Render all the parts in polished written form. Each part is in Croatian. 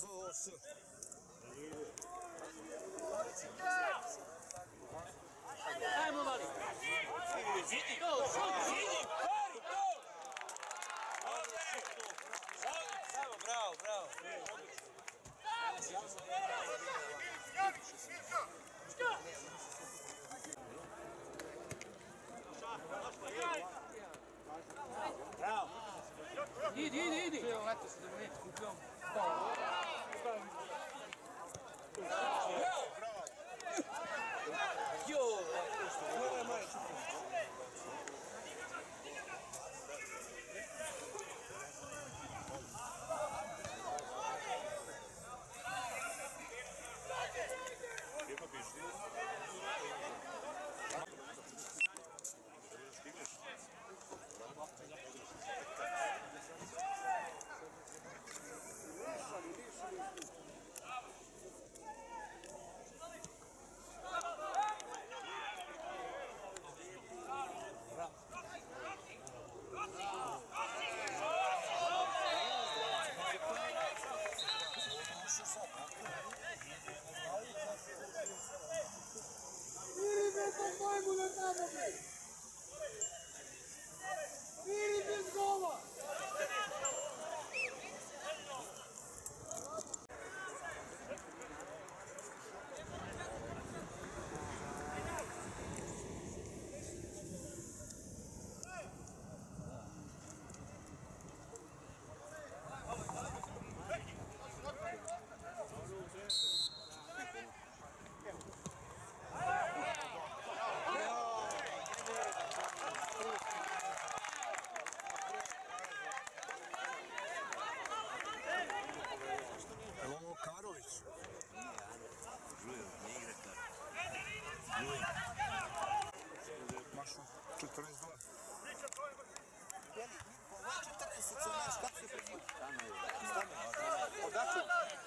Nossa. Vai, meu marido. Gini, go, Gini, corre, go! Bravo, bravo. Bravo. Idi. Evo, eto se da mu neće kupljom. Jo, ovo je manje čupo. Lijepo piši. Stigneš? Viri bez majmuna tamo, bre! Viri bez gola! Ovo Karović. Žuje, ne igra Mašu 42. Ovo 40 znaš kako se pređi? Stane. Odakle?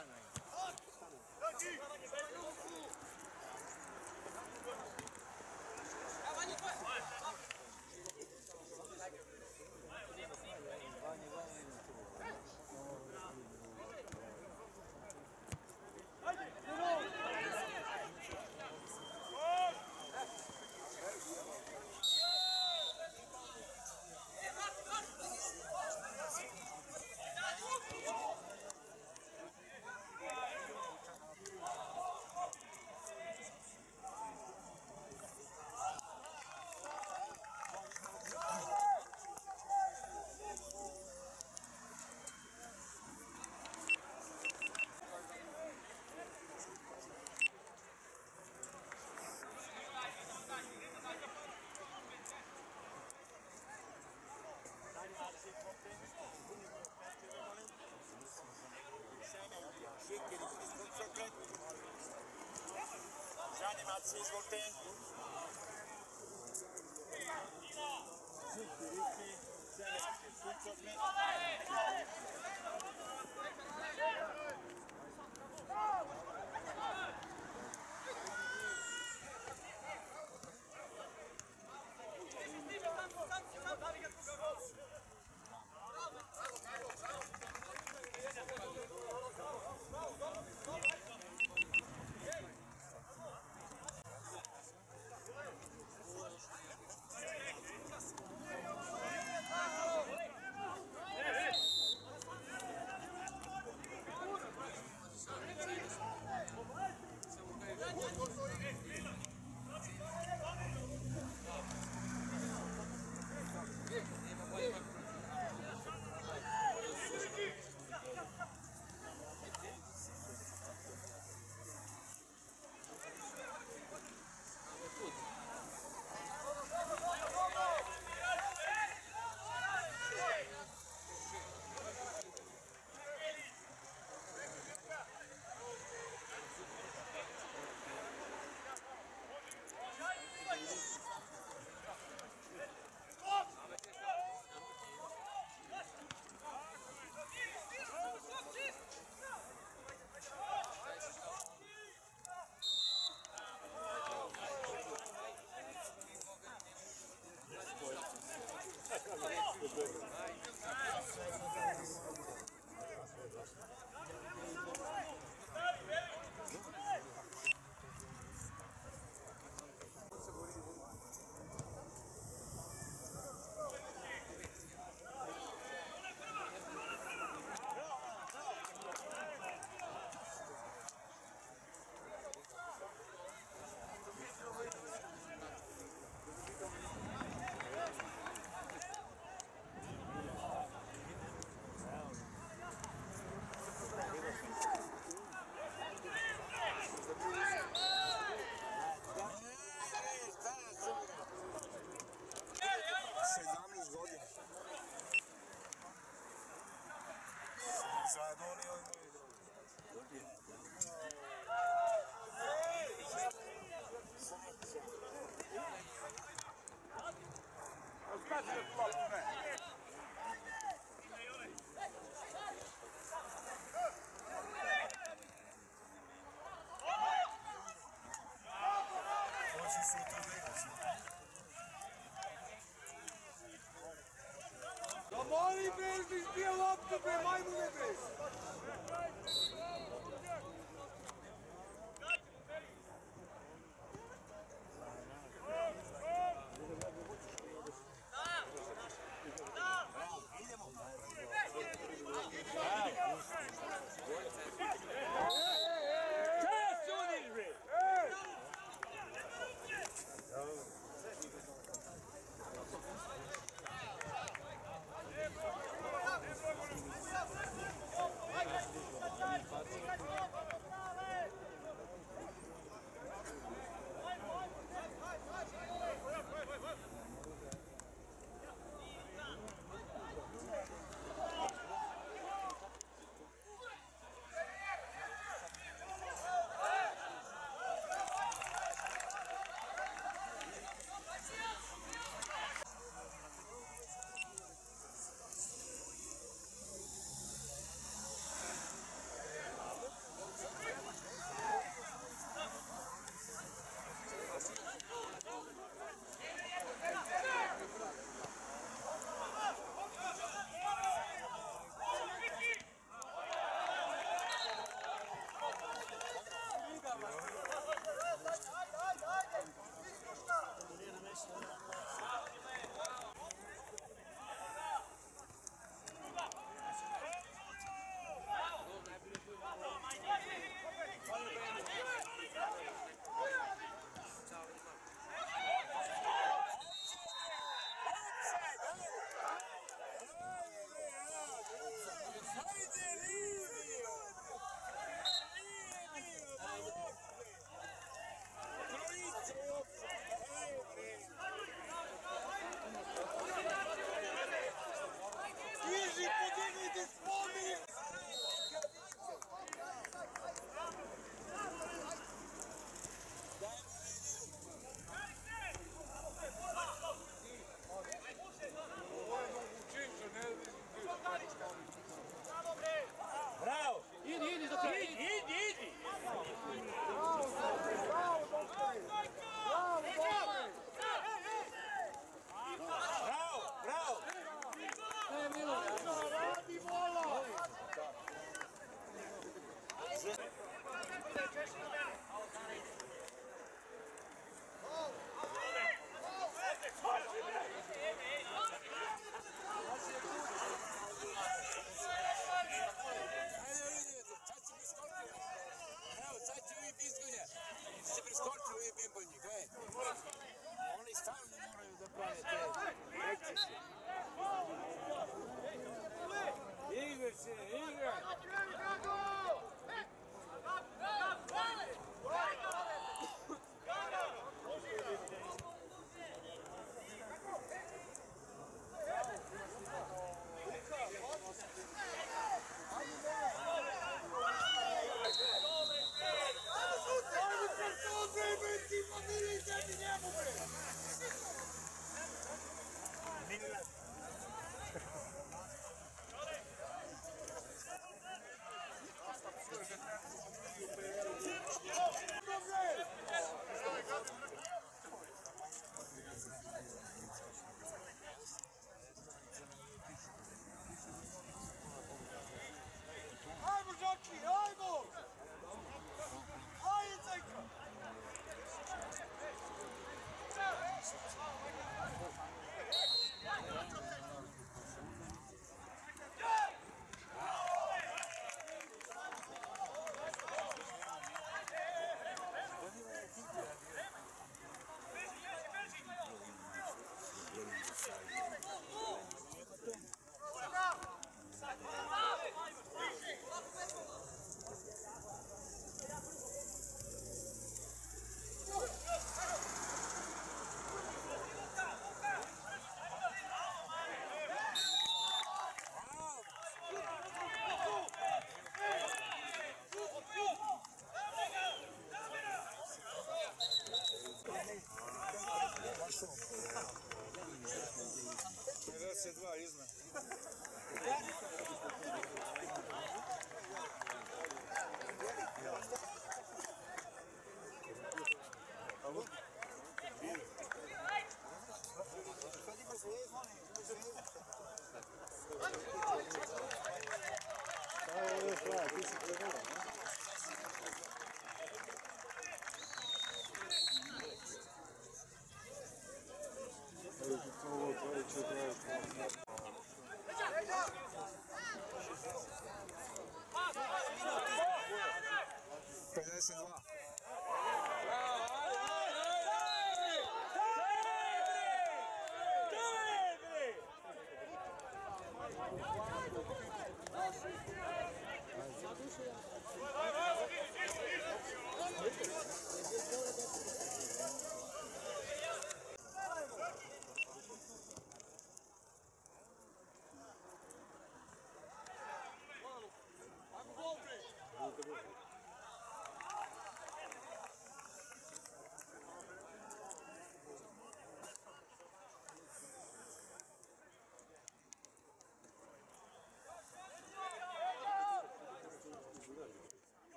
Žanimaci, izvolite. Riki, Seljački, suprotni. će sutra da igra. Da mali Bežbić bio loptu, bre, majmune, bre!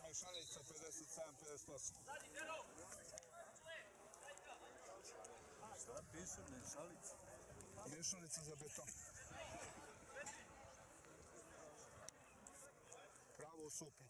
Mešanica 57-58. Šta pišu mešalica? Mešanica za beton. Pravo usupilo.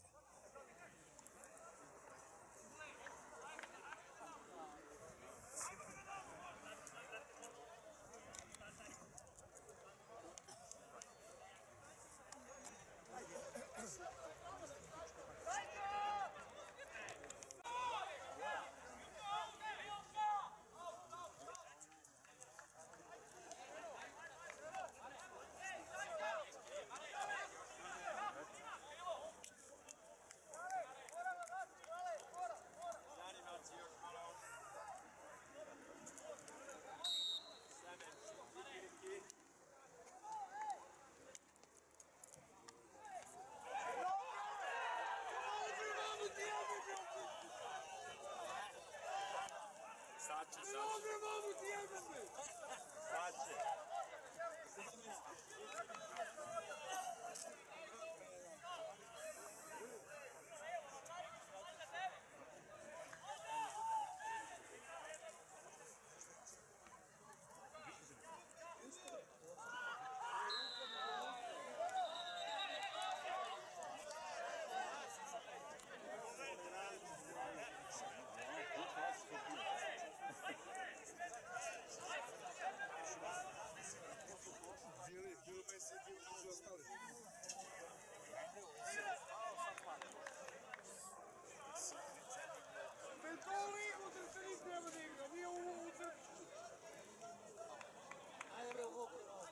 Sad će. Dio Messi, dio među ostali. Beton unutar se nis treba da igra, nije u crtu. Ajde bre, u boku.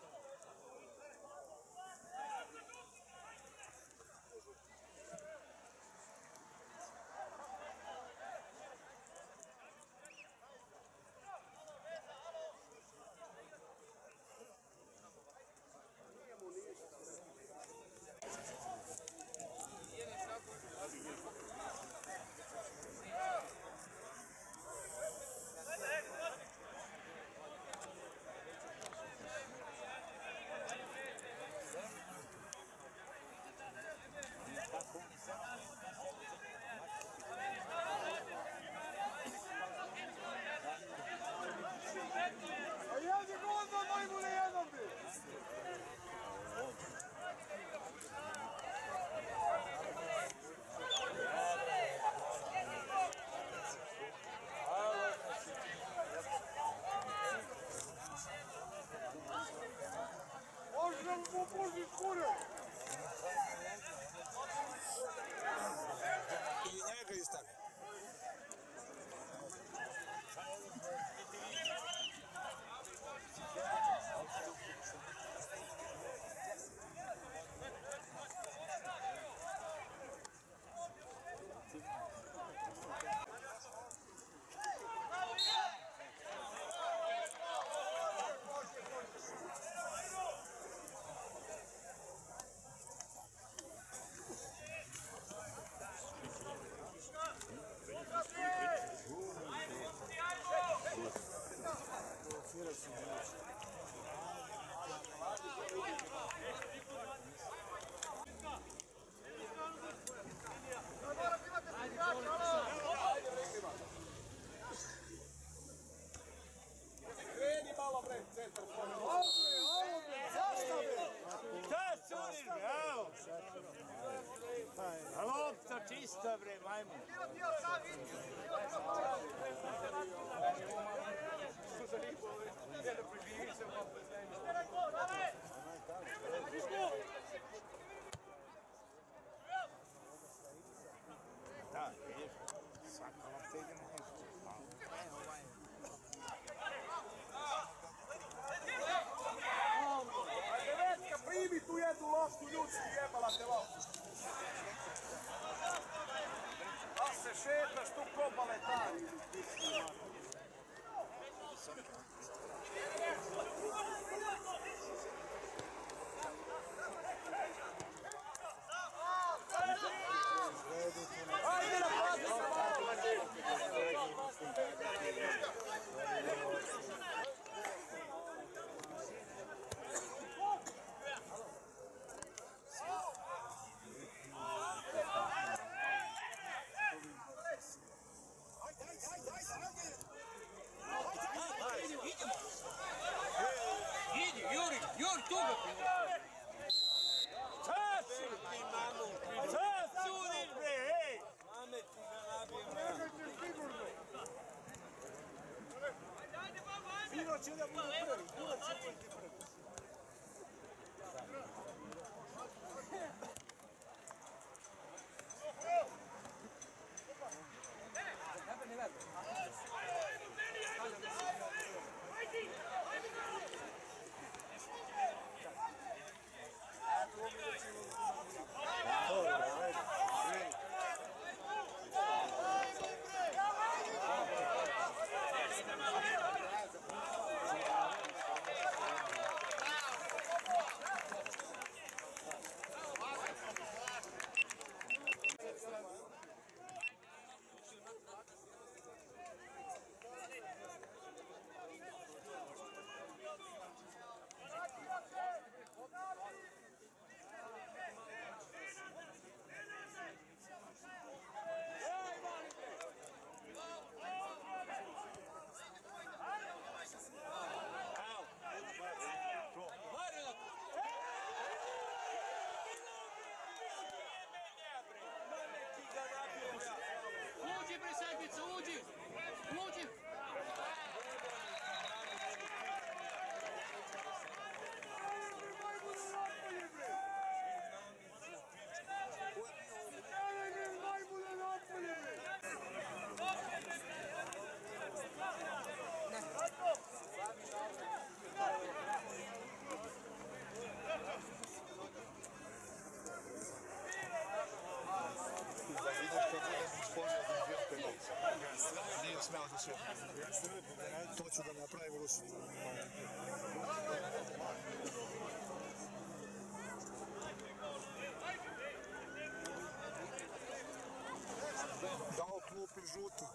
A jedi go onda majmune jedan bi! Može da mu puši skure! I njega istavi. Kreni malo bre, centar svoj. Zašto bre? Šta curir, evo? A lopta čista bre, majmun. Da, vidiš, svaka lopta ide na nešto. Devetka, primi tu jednu loptu, ljudski jebala te loptu. Da se šetaš tu ko baletari. Ajde na pazi sa će da bude prvi. Dula će biti prvi. Uđi bre sedmica, uđi! Uđi! Nije smeo da se... To ću da napravim Rusu. Dao klupi žuti.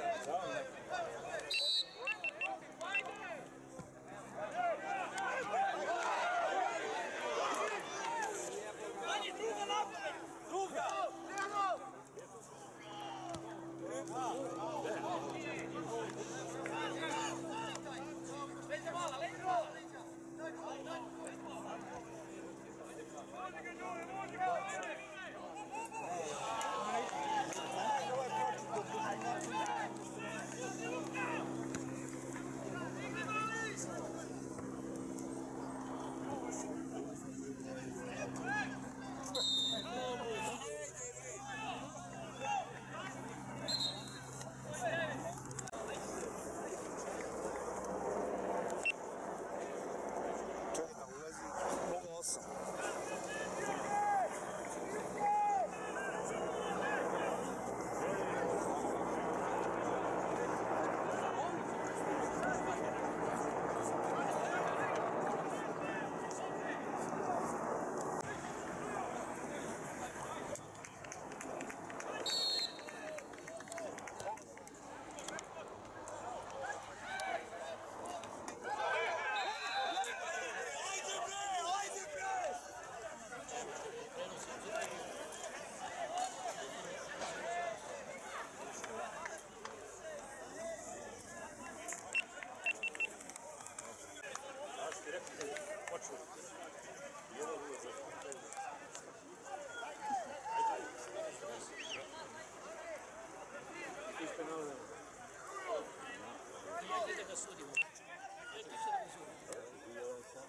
Ajde da ga sudimo. Ajde ti se da ga sudimo.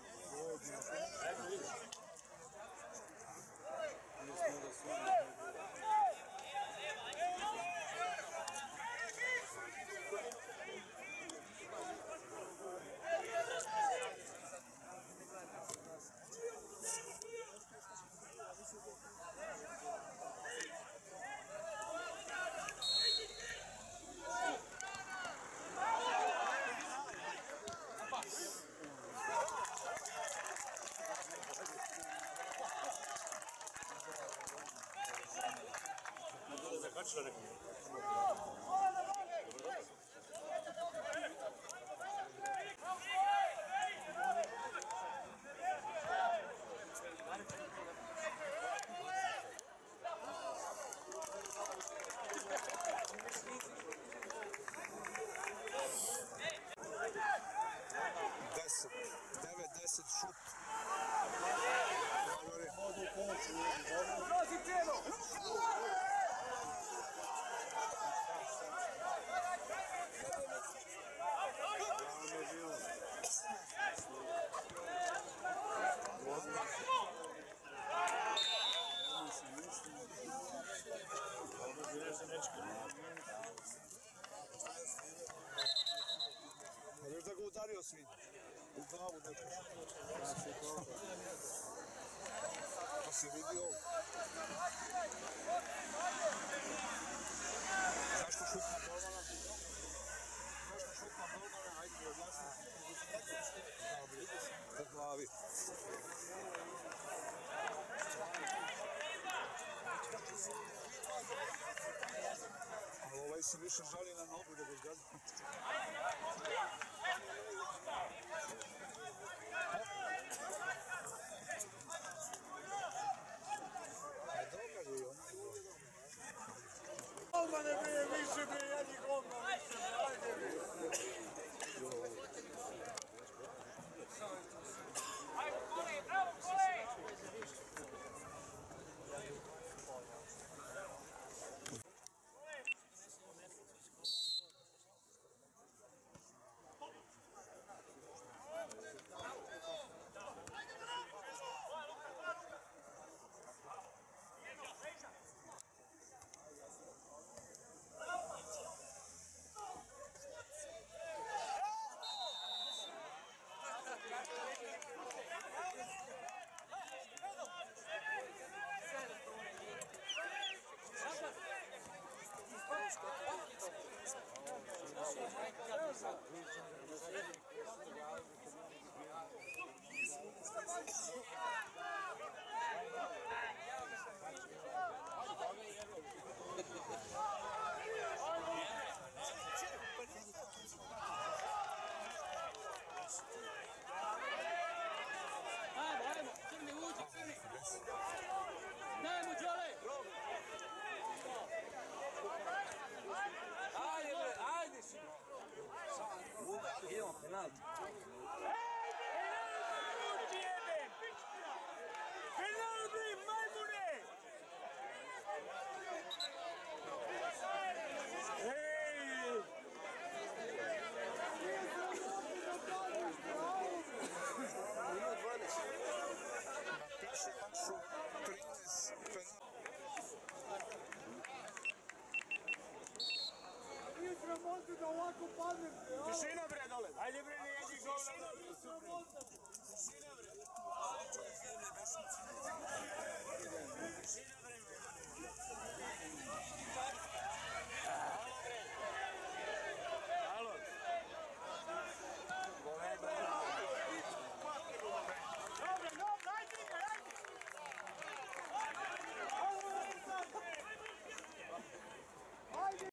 šut. Prosi Tijelo! glavu neku. Pa si vidio? Zašto šutna Bolmana? Zašto šutna Bolmana? Ajde mi odlasni. Po glavi. Ali ovaj se više žali na nogu da ga zgazi. Golmane bre, više bre, jedi golman više bre, ajde bre. Ajmo, Kole, bravo, Kole! Ajmo, crni, uđi, crni! Dajmo, Đole! Ajde bre, ajde si. Idemo, penalti. Penalti jebem! Penalti, majmune! Ej! Piše Anšu 13 penal. Nije sramota da ovako padnem. Tišina bre dole. Ajde bre, ne jedi govna. Nije sramota. Tišina bre. Tišina bre. Halo bre. Halo. Dobro, dobro, ajde ga, ajde. Ajde.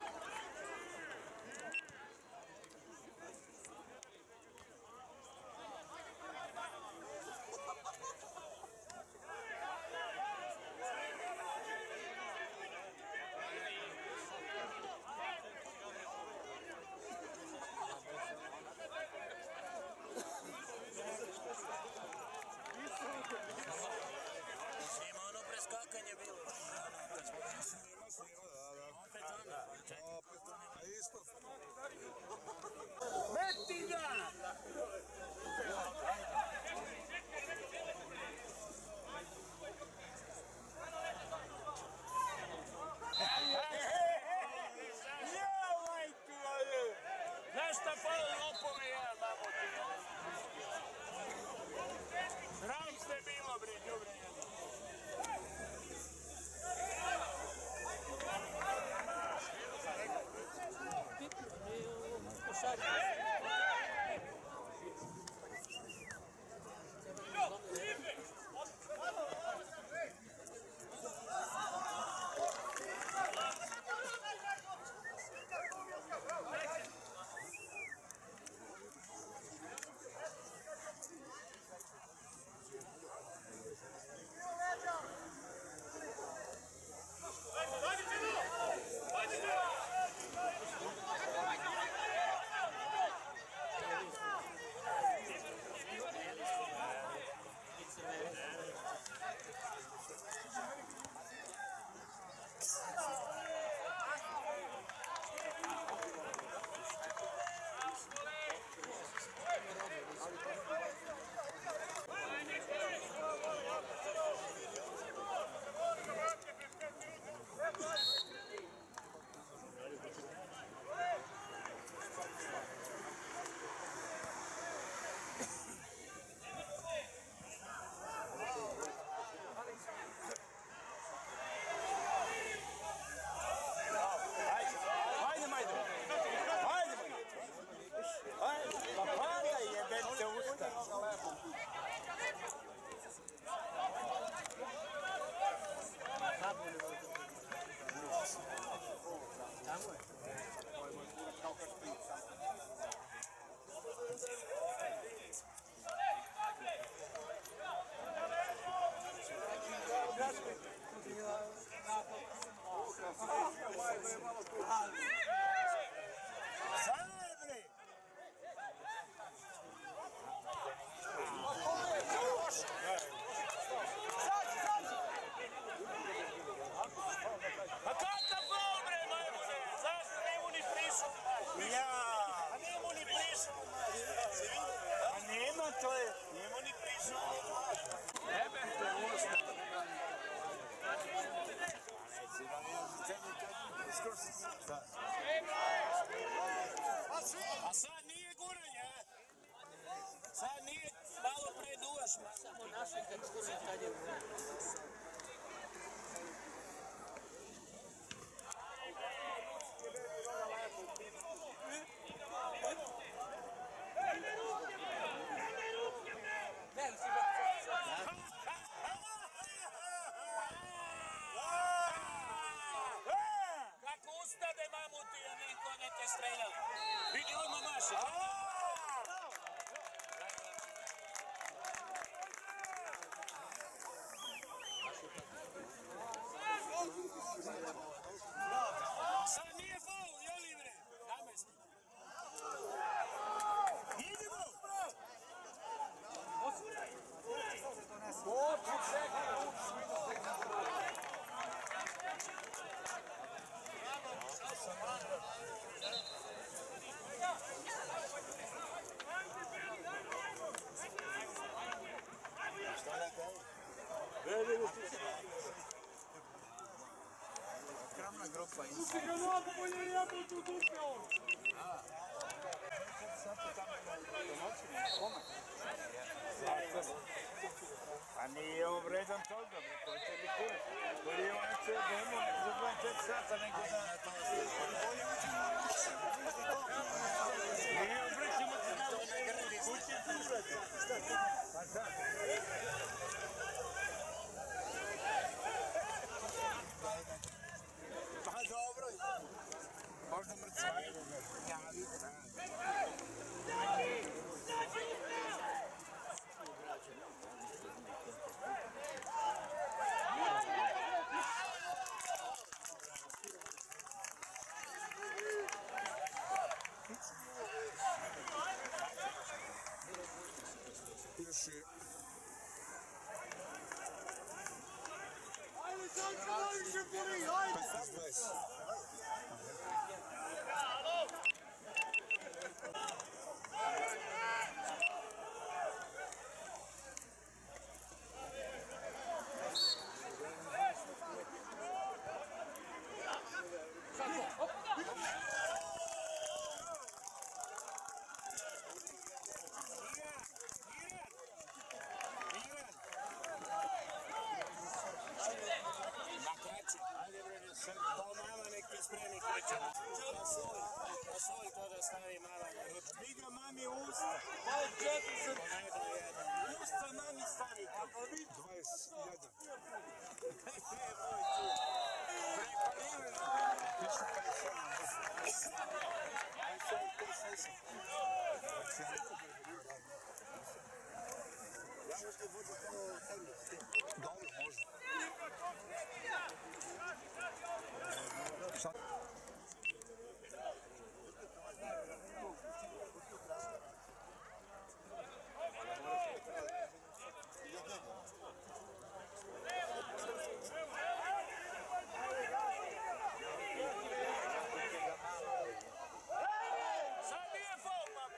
sebi kad iskusi. A sad nije guranje, a? Sad nije malo pre duvaš. Samo našli kad skoro tad je Kako ustade mamuti, a niko ne te streljali. Vidi odmah maše. Sad nije faul, jeli bre? Namesti. Idemo! Kramna grupa i Pusti ga nogu, bolje jebo tu dupe on. A nije on vredan toga, bre, to će bi kurac. Bolje on će demo za 24 sata nego da... Nije on bre, ćemo ti znamo na grbi, kuće ti brate. Pa da. Pa dobro, možda mrcvaju. Javi. Još Ajde, sad se najviše boli, ajde! 15-20. Ajde bre, ne sam, pa mama nek ti spremi kreće. Pa svoj to da stavi mama. Diga mami usta. Pa čekaj sam. Usta mami stavi. 21. Dobro, može. Sad. Sad nije faul, mama.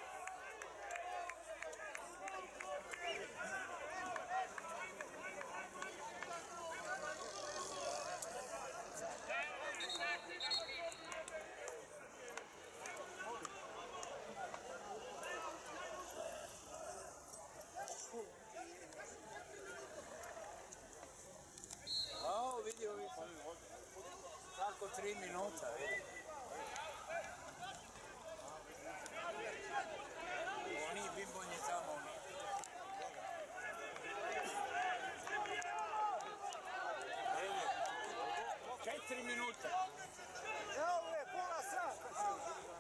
O, vidi ovi. Kako 3 minuta, vidi. Oni bimbonje tamo. Kaj 3 minuta? Evo bre, pola sata.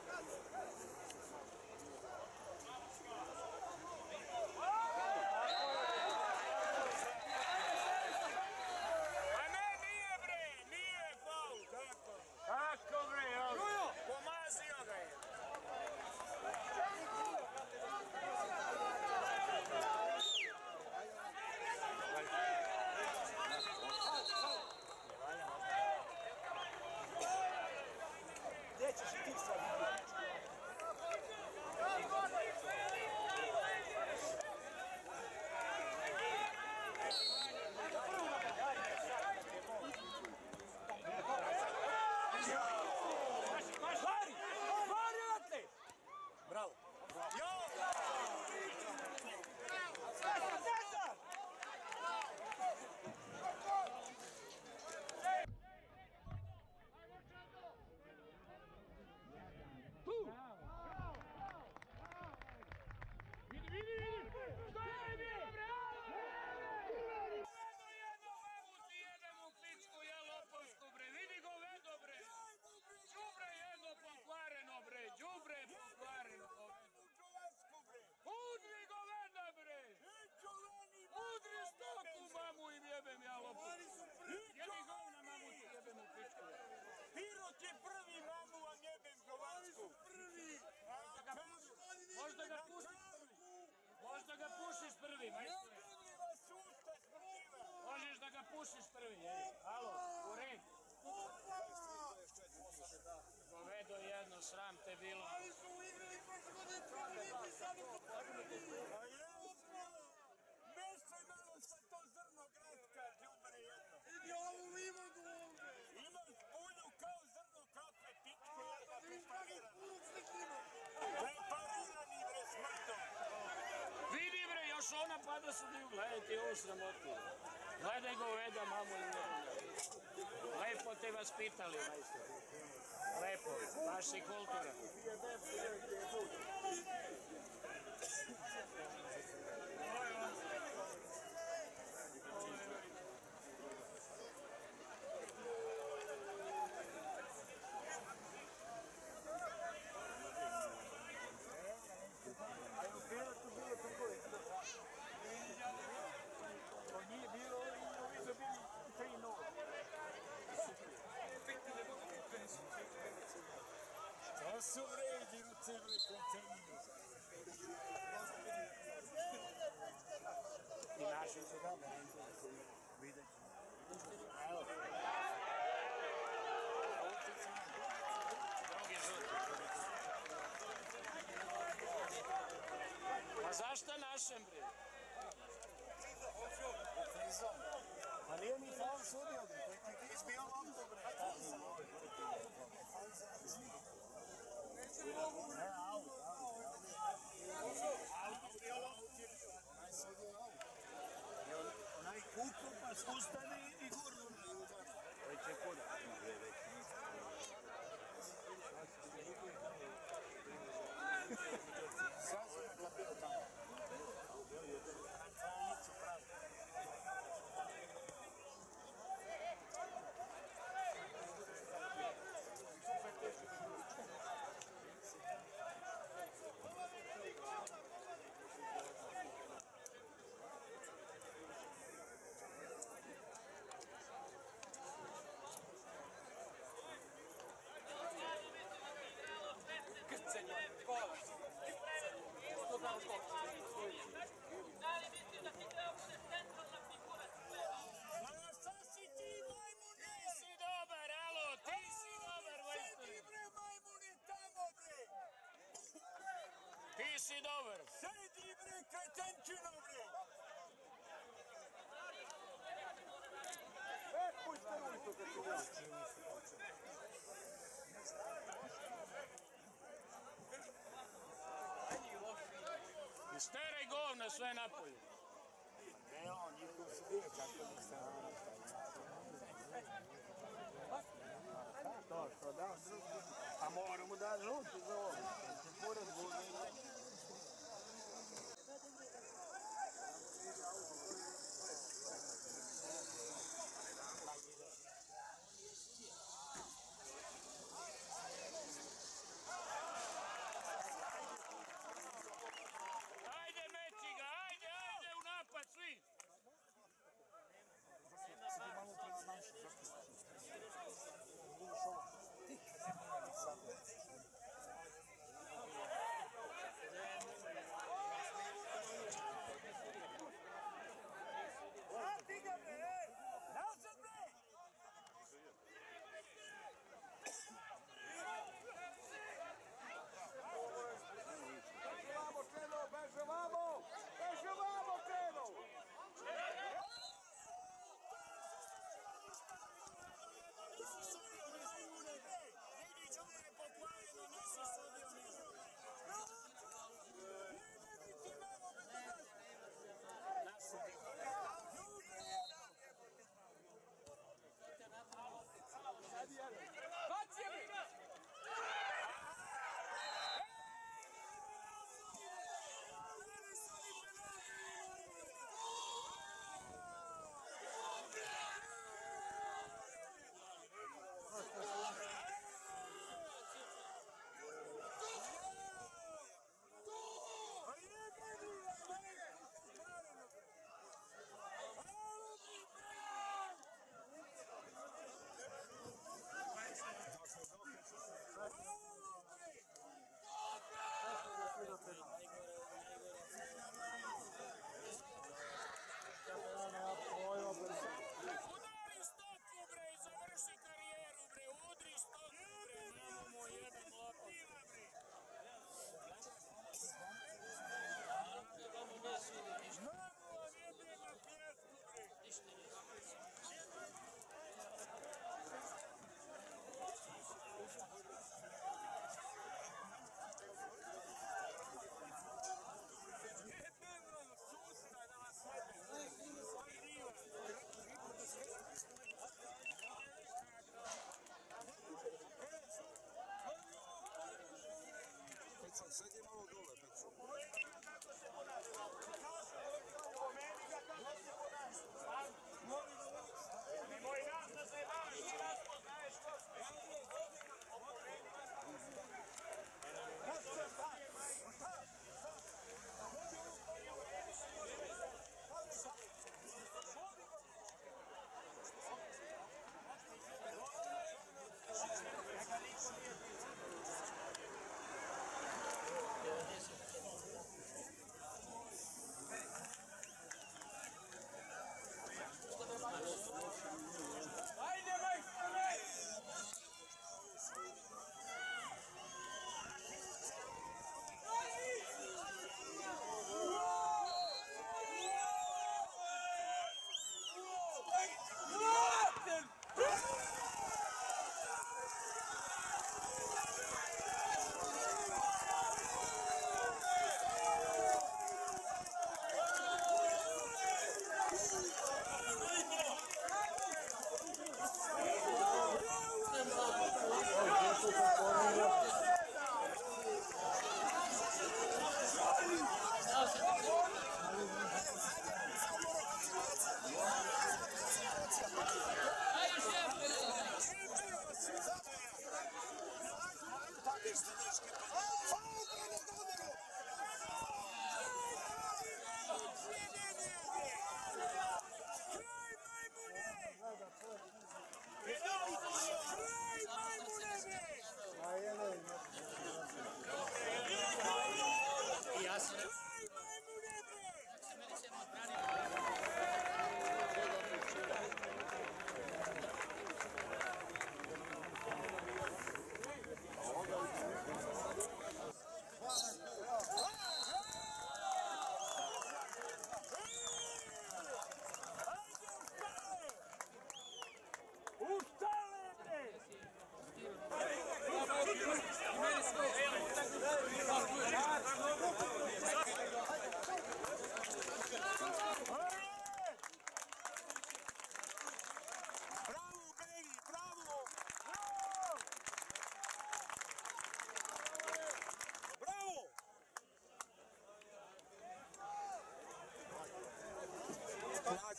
A ne, nije bre, nije faul, kako? Kako bre, ovo? Pomazio ga je. Vari! Vari, odatle! Bravo. Cesar! Tu! Vidi, vidi, vidi! Što je bio, bre? Jedno mamu ti jedem u pičku, ja lopovsku, bre. Vidi go vedo, bre. Đubre jedno pokvareno, bre. Đubre pokvareno. Udri go veda, bre. Udri stoku mamu im jebem, ja lopovsku. Jedi govna mamu ti jebem u pičku. Pirot je prvi, mamu vam jebem Govansku. Možda ga pušiš prvi. Možda ga pušiš prvi, majstore. Možeš da ga pušiš prvi, ej. Alo, u red. Govedo jedno, sram te bilo. Mešaj malo sa to zrno gratka, đubre jedno. Idi ovu livadu ovdje. Imaš bulju kao zrno kafe, pičku jedna preparirana. Preparirani, bre, smrto. Vidi bre, još ona pada su dio. Gledajte ovu sramotu. Gledaj goveda, mamu i njega. Lepo te vas pitali, majstor. Lepo, baš si kultura. Nije bilo i ovi su bili 3-0. Šta su vredi ruce, bre, konceninu? I naši su dobro. Vidjet ćemo. Evo. Drugi žuti. Pa zašto našem, bre? A nije mi faul sudio, bre. Ti izbio loptu, bre. Ne, aut. Onaj sudio aut. Onaj kuko pa spustani i gurnu na udar. Već je kuda. Sad sam naklapio tamo. Kranicu pravi. Da li misliš da ti treba bude centralna figura svega? Ma šta si ti, majmune? Ti si dobar, alo, ti si dobar, majstore. Sedi, bre, majmune, tamo, bre. Ti si dobar. Sedi, bre, kretenčino, bre. Pusti ulicu kad ti Isteraj govna sve napolje. Ne, on njihov su bio kako bi se to što dam drugi. A moram mu dati žuti za ovo. Pored gubi. Ajde, meči ga, ajde, u napad, svi. Malo pred naši. Ti.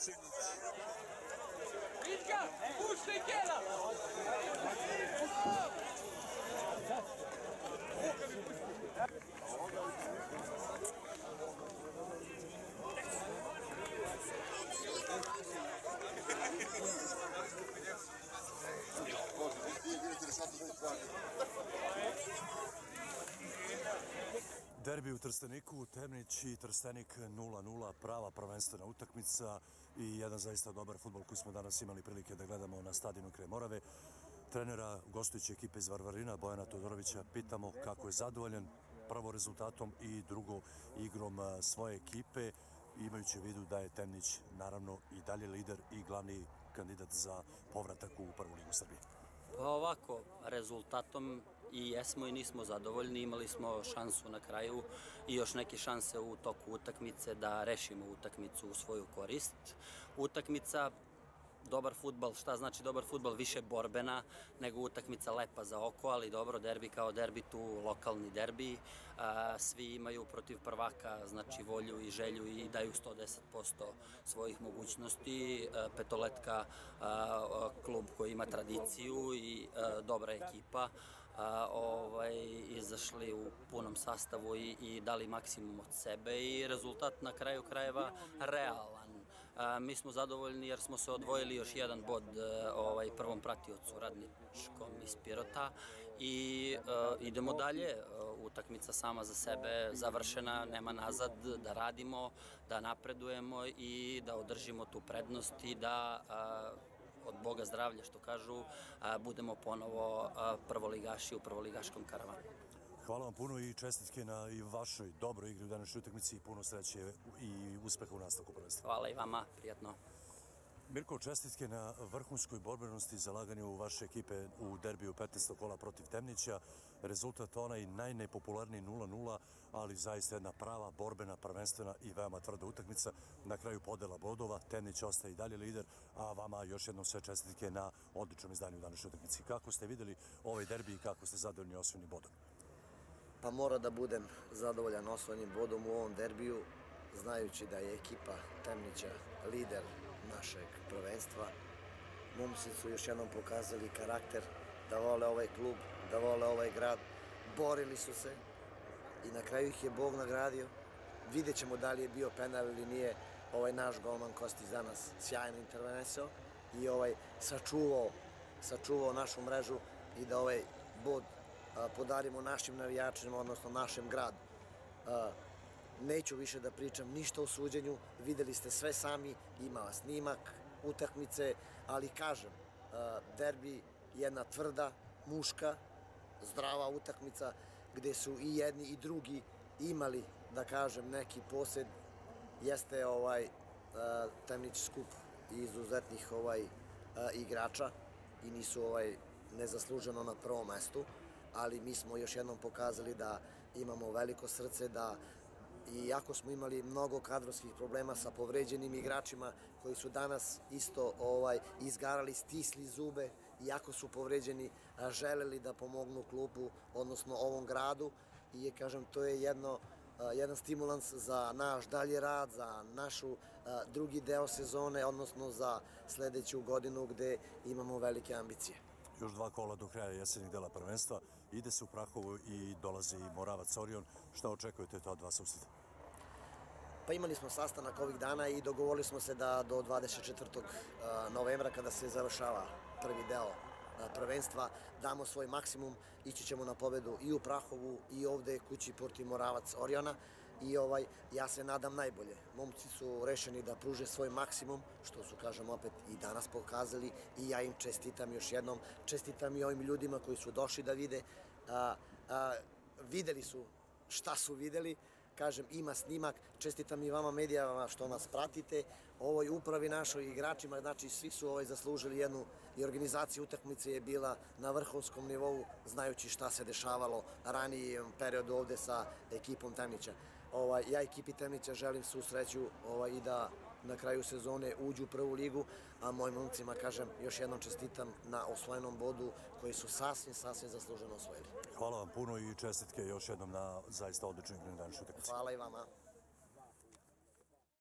predsjednik. Vitka, pušti Kela! Derbi u Trsteniku, Temnić i Trstenik 0:0, prava prvenstvena utakmica i jedan zaista dobar fudbal koji smo danas imali prilike da gledamo na stadionu kraj Morave. Trenera gostujuće ekipe iz Varvarina, Bojana Todorovića, pitamo kako je zadovoljan prvo rezultatom i drugo igrom svoje ekipe, imajući u vidu da je Temnić naravno i dalje lider i glavni kandidat za povratak u prvu ligu Srbije. Pa ovako, rezultatom i jesmo i nismo zadovoljni, imali smo šansu na kraju i još neke šanse u toku utakmice da rešimo utakmicu u svoju korist. Utakmica, dobar fudbal, šta znači dobar fudbal? Više borbena nego utakmica lepa za oko, ali dobro, derbi kao derbi, tu lokalni derbi, svi imaju protiv prvaka, znači volju i želju i daju 110% svojih mogućnosti. Petoletka, klub koji ima tradiciju i dobra ekipa, izašli u punom sastavu i dali maksimum od sebe i rezultat na kraju krajeva realan. Mi smo zadovoljni jer smo se odvojili još jedan bod prvom pratiocu Radničkom iz Pirota i idemo dalje. Utakmica sama za sebe završena, nema nazad, da radimo, da napredujemo i da održimo tu prednost i da od Boga zdravlja, što kažu, budemo ponovo prvoligaši u prvoligaškom karavanu. Hvala vam puno i čestitke na i vašoj dobroj igri u današnjoj utakmici i puno sreće i uspeha u nastavku prvenstva. Hvala i vama, prijatno. Mirko, čestitke na vrhunskoj borbenosti i zalaganju vaše ekipe u derbiju 15. kola protiv Temnića. Rezultat onaj najnepopularniji 0:0, ali zaista jedna prava, borbena, prvenstvena i veoma tvrda utakmica. Na kraju podela bodova, Temnić ostaje i dalje lider, a vama još jednom sve čestitke na odličnom izdanju u današnjoj utakmici. Kako ste videli ovaj derbi i kako ste zadovoljni osvojenim bodom? Pa mora da budem zadovoljan osvojenim bodom u ovom derbiju, znajući da je ekipa Temnića lider našeg prvenstva. Momci su još jednom pokazali karakter, da vole ovaj klub, da vole ovaj grad, borili su se i na kraju ih je Bog nagradio. Vidjet ćemo da li je bio penal ili nije. Ovaj naš golman Kostić danas sjajno intervenisao i sačuvao našu mrežu i da ovaj bod podarimo našim navijačima, odnosno našem gradu. Neću više da pričam ništa o suđenju, videli ste sve sami, ima snimak utakmice, ali kažem, derbi jedna tvrda, muška, zdrava utakmica gde su i jedni i drugi imali, da kažem, neki posed. Jeste Temnić skup izuzetnih igrača i nisu nezasluženo na prvom mestu, ali mi smo još jednom pokazali da imamo veliko srce, da iako smo imali mnogo kadrovskih problema sa povređenim igračima koji su danas isto izgarali, stisli zube, iako su povređeni, želeli da pomognu klubu, odnosno ovom gradu i kažem, to je jedan stimulans za naš dalji rad, za našu drugi deo sezone, odnosno za sledeću godinu gde imamo velike ambicije. Još 2 kola do kraja jesenjeg dela prvenstva. Ide se u Prahovu i dolazi Moravac Orion. Šta očekujete od dva susreta? Pa imali smo sastanak ovih dana i dogovorili smo se da do 24. novembra, kada se završava prvi deo prvenstva, damo svoj maksimum. Ići ćemo na pobedu i u Prahovu i ovde kući protiv Moravac Oriona. I ja se nadam najbolje. Momci su rešeni da pruže svoj maksimum, što su, kažem, opet i danas pokazali i ja im čestitam još jednom. Čestitam i ovim ljudima koji su došli da vide. Videli su šta su videli. Kažem, ima snimak. Čestitam i vama medijama što nas pratite. Ovoj upravi našoj igračima, znači svi su zaslužili jednu i organizacija utakmice je bila na vrhunskom nivou, znajući šta se dešavalo ranije periodu ovde sa ekipom Temnića. Ja ekipi Temnića želim svu sreću i da na kraju sezone uđu u prvu ligu, a mojim momcima, kažem, još jednom čestitam na osvojenom bodu koji su sasvim zasluženo osvojili. Hvala vam puno i čestitke još jednom na zaista odličnoj igri na današnjoj utakmici. Hvala i vama.